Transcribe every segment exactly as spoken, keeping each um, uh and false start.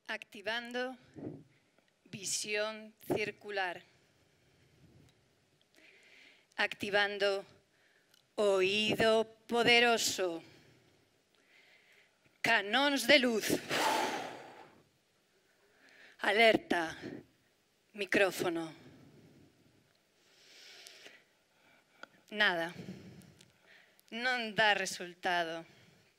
Activando visión circular. Activando oído poderoso. Canóns de luz. Alerta. Micrófono. Nada. Non dá resultado.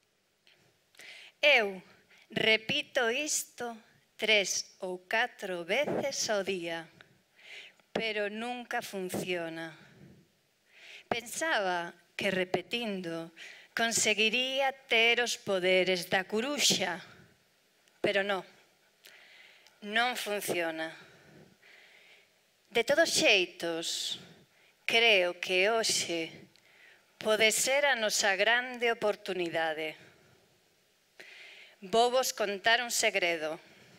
Eu repito isto tres ou catro veces ao día, pero nunca funciona. Pensaba que repetindo conseguiría ter os poderes da curuxa, pero non, non funciona. De todos xeitos, creo que hoxe pode ser a nosa grande oportunidade. Vou vos contar un segredo.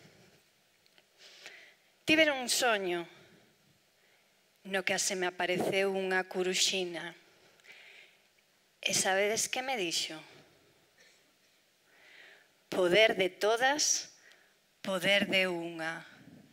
Tivera un soño no que se me apareceu unha curuxina. E sabedes que me dixo? Poder de todas, poder de unha.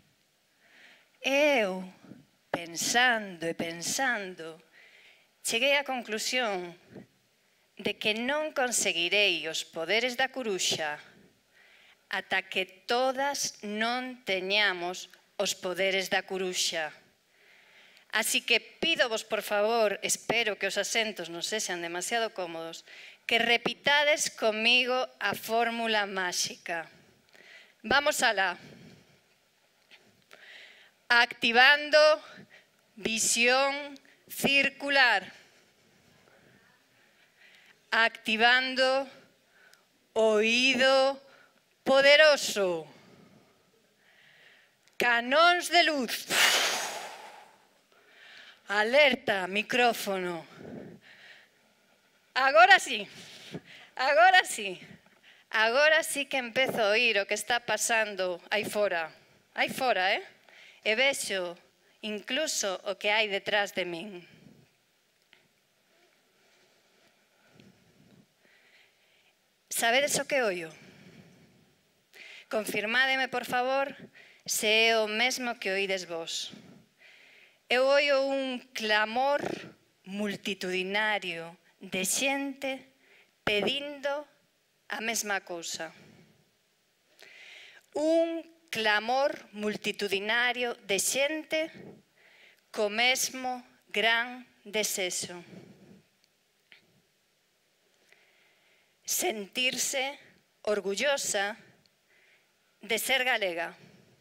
E eu, pensando e pensando, cheguei á conclusión de que non conseguirei os poderes da curuxa ata que todas non teñamos os poderes da curuxa. Así que pídovos, por favor, espero que os asentos non sexan demasiado cómodos, que repitades comigo a fórmula máxica. Vamos alá. Activando visión circular. Activando oído poderoso. Canóns de luz. Alerta, micrófono. Agora sí, agora sí. Agora sí que empezo a oír o que está pasando aí fora. Aí fora, eh? E vexo incluso o que hai detrás de min. Sabedes o que oio? Confirmádeme, por favor, se é o mesmo que oídes vos. Eu oio un clamor multitudinario de xente pedindo a mesma cousa. Un clamor multitudinario de xente co mesmo gran desexo. Sentirse orgullosa de ser galega.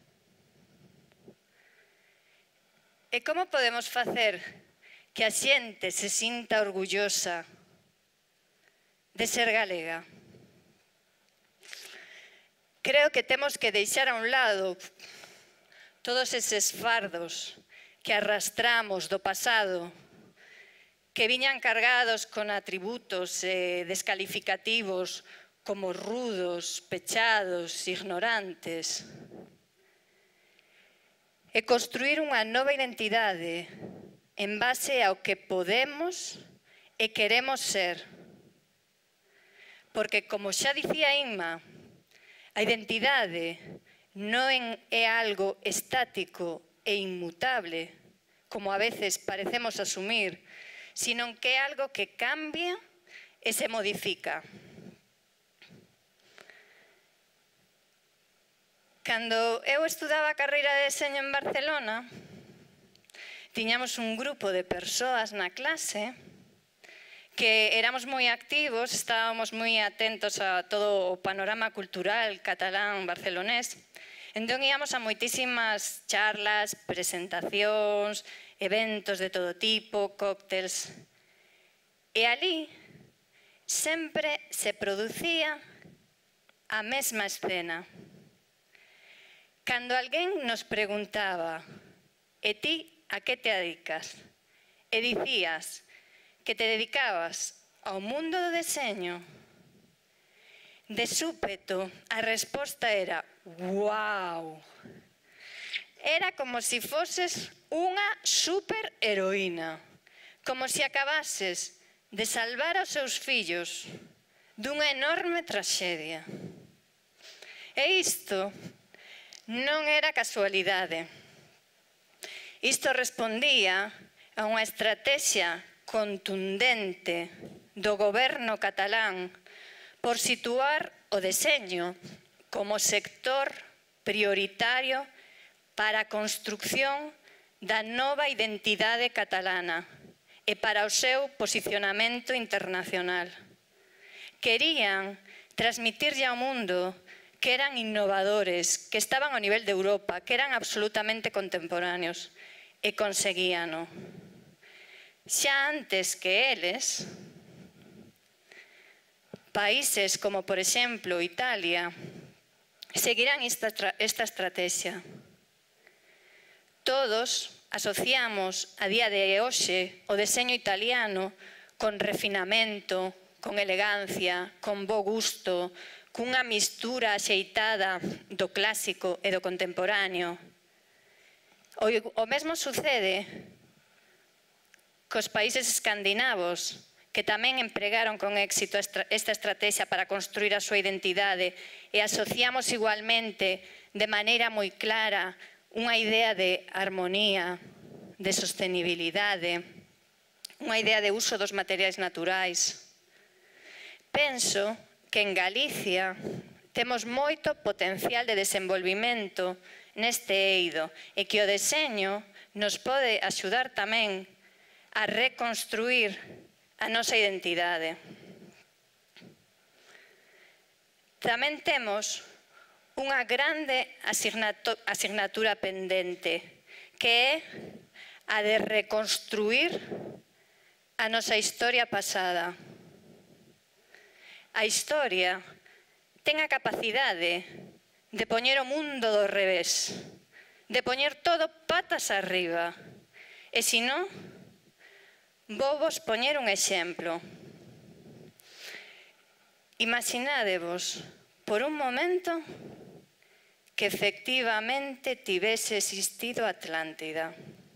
E como podemos facer que a xente se sinta orgullosa de ser galega? Creo que temos que deixar a un lado todos eses fardos que arrastramos do pasado, que viñan cargados con atributos eh, descalificativos como rudos, pechados, ignorantes. E construir unha nova identidade en base ao que podemos e queremos ser. Porque, como xa dicía Inma, a identidade non é algo estático e inmutable, como a veces parecemos asumir, sino que é algo que cambia e se modifica. Cando eu estudaba a carreira de deseño en Barcelona, tiñamos un grupo de persoas na clase que éramos moi activos, estábamos moi atentos a todo o panorama cultural catalán barcelonés. Entón íamos a moitísimas charlas, presentacións, eventos de todo tipo, cócteles. E ali sempre se producía a mesma escena. Cando alguén nos preguntaba, e ti a que te dedicas? E dicías que te dedicabas ao mundo do deseño, de súpeto a resposta era «Guau!». Era como se foses unha superheroína, como se acabases de salvar aos seus fillos dunha enorme traxedia. E isto non era casualidade. Isto respondía a unha estrategia contundente do goberno catalán por situar o deseño como sector prioritario para a construción da nova identidade catalana e para o seu posicionamento internacional. Querían transmitirlle ao mundo que eran innovadores, que estaban ao nivel de Europa, que eran absolutamente contemporáneos, e conseguíano. Xa antes que eles, países como, por exemplo, Italia, seguirán esta, esta estrategia. Todos asociamos a día de hoxe o deseño italiano con refinamento, con elegancia, con bo gusto, cunha mistura axeitada do clásico e do contemporáneo. O, o mesmo sucede cos países escandinavos, que tamén empregaron con éxito esta estrategia para construir a súa identidade, e asociamos igualmente de maneira moi clara unha idea de armonía, de sostenibilidade, unha idea de uso dos materiais naturais. Penso que en Galicia temos moito potencial de desenvolvimento neste eido e que o deseño nos pode axudar tamén a reconstruir a nosa identidade. Tamén temos unha grande asignatura pendente, que é a de reconstruir a nosa historia pasada. A historia ten a capacidade de poñer o mundo do revés, de poñer todo patas arriba. E se non, vou vos poñer un exemplo. Imaginádevos por un momento que efectivamente tivese existido Atlántida.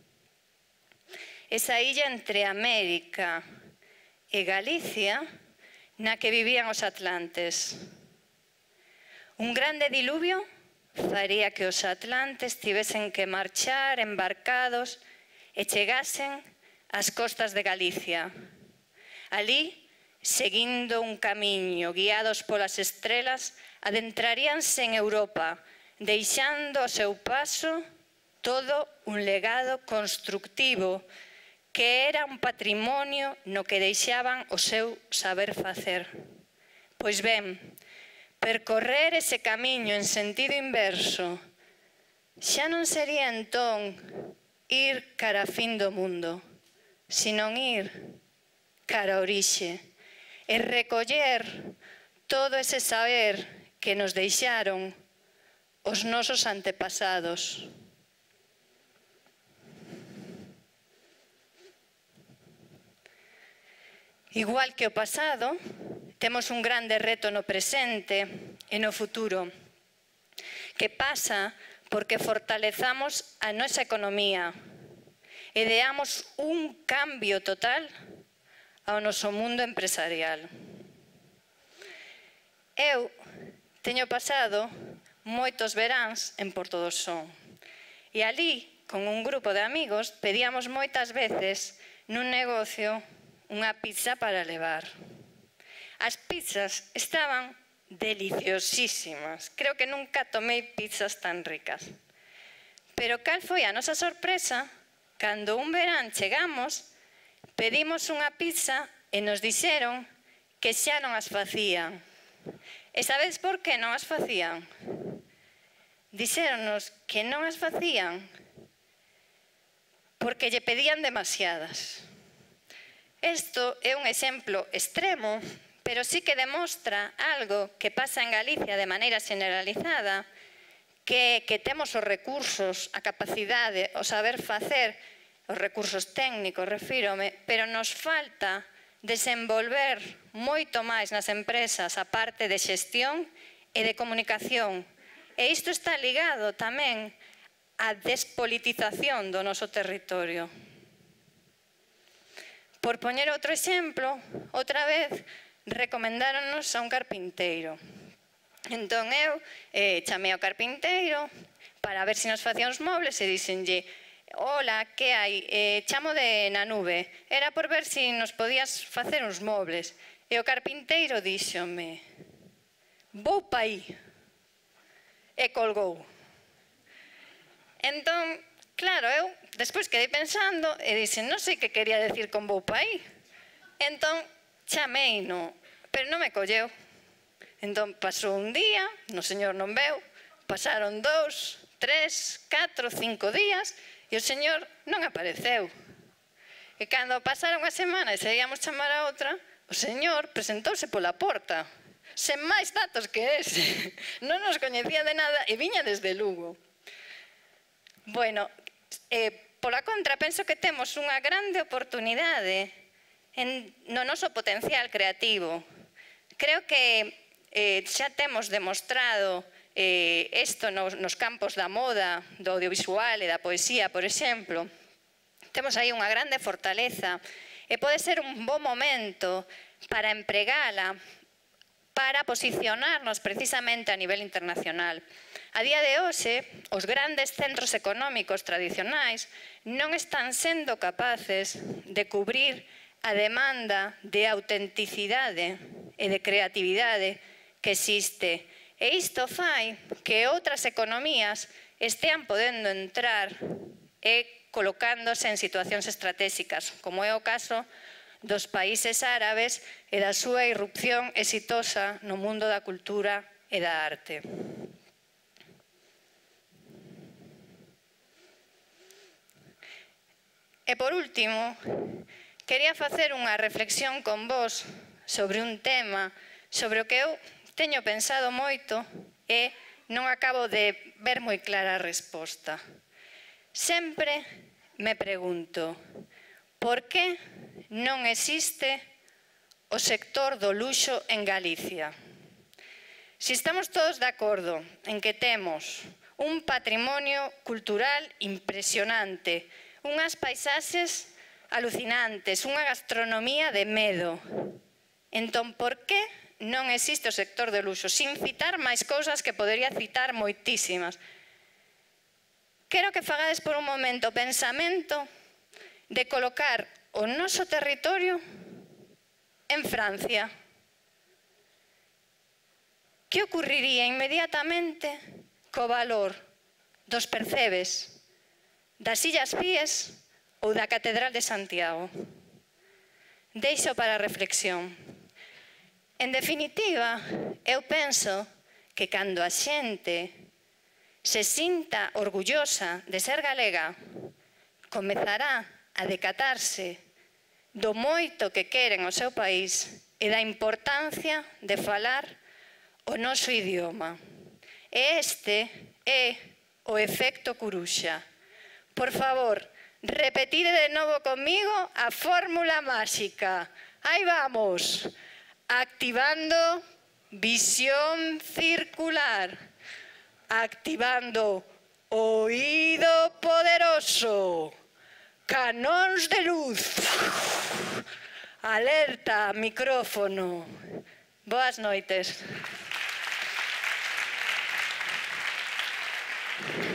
Esa illa entre América e Galicia na que vivían os atlantes. Un grande diluvio faría que os atlantes tivesen que marchar embarcados e chegasen ás costas de Galicia. Alí, seguindo un camiño, guiados polas estrelas, adentraríanse en Europa, deixando ao seu paso todo un legado constructivo que era un patrimonio no que deixaban o seu saber facer. Pois ben, percorrer ese camiño en sentido inverso xa non sería entón ir cara a fin do mundo, senón ir cara a orixe e recoller todo ese saber que nos deixaron os nosos antepasados. Igual que o pasado, temos un grande reto no presente e no futuro, que pasa porque fortalezamos a nosa economía e deamos un cambio total ao noso mundo empresarial. Eu teño pasado moitos veráns en Porto do Son e alí, con un grupo de amigos, pedíamos moitas veces nun negocio unha pizza para levar. As pizzas estaban deliciosísimas. Creo que nunca tomei pizzas tan ricas. Pero cal foi a nosa sorpresa cando un verán chegamos, pedimos unha pizza e nos dixeron que xa non as facían. E sabedes por que non as facían? Dixéronnos que non as facían porque lle pedían demasiadas. Isto é un exemplo extremo, pero sí que demostra algo que pasa en Galicia de maneira generalizada, que, que temos os recursos, a capacidade, o saber facer, os recursos técnicos, refírome, pero nos falta desenvolver moito máis nas empresas a parte de xestión e de comunicación. E isto está ligado tamén á despolitización do noso territorio. Por poñer outro exemplo, outra vez recomendáronnos a un carpinteiro. Entón eu eh, chamei ao carpinteiro para ver se nos facían os mobles e díxenlle: hola, que hai? Eh, chamo de na nube. Era por ver se nos podías facer uns mobles. E o carpinteiro díxome: vou pa aí. E colgou. Entón, claro, eu despois quedei pensando e dixen: non sei que quería decir con vou pa aí. Entón, chamei, no, pero non me colleu. Entón, pasou un día, no señor non veu, pasaron dous, tres, catro, cinco días, e o señor non apareceu. E cando pasaron a semana e seguíamos chamar a outra, o señor presentouse pola porta, sen máis datos que ese. Non nos coñecía de nada e viña desde Lugo. Bueno, eh, pola contra, penso que temos unha grande oportunidade en, no noso potencial creativo. Creo que eh, xa temos demostrado eh, isto nos, nos campos da moda, do audiovisual e da poesía, por exemplo. Temos aí unha grande fortaleza e pode ser un bo momento para empregala, para posicionarnos precisamente a nivel internacional. A día de hoxe, os grandes centros económicos tradicionais non están sendo capaces de cubrir a demanda de autenticidade e de creatividade que existe. E isto fai que outras economías estean podendo entrar e colocándose en situacións estratégicas, como é o caso dos países árabes e da súa irrupción exitosa no mundo da cultura e da arte. E por último, quería facer unha reflexión con vos sobre un tema sobre o que eu teño pensado moito e non acabo de ver moi clara a resposta. Sempre me pregunto: por que non existe o sector do luxo en Galicia? Si estamos todos de acordo en que temos un patrimonio cultural impresionante, unhas paisaxes alucinantes, unha gastronomía de medo, entón, por que non existe o sector do luxo? Sin citar máis cousas que podería citar moitísimas. Quero que fagades por un momento o pensamento de colocar o noso territorio en Francia. Que ocurriría inmediatamente co valor dos percebes, das Illas Cíes ou da Catedral de Santiago? Deixo para a reflexión. En definitiva, eu penso que cando a xente se sinta orgullosa de ser galega, comezará a decatarse do moito que queren o seu país e da importancia de falar o noso idioma. E este é o efecto Coruxa. Por favor, repetide de novo comigo a fórmula máxica. Aí vamos. Activando visión circular. Activando oído poderoso. Canóns de luz. Alerta, micrófono. Boas noites.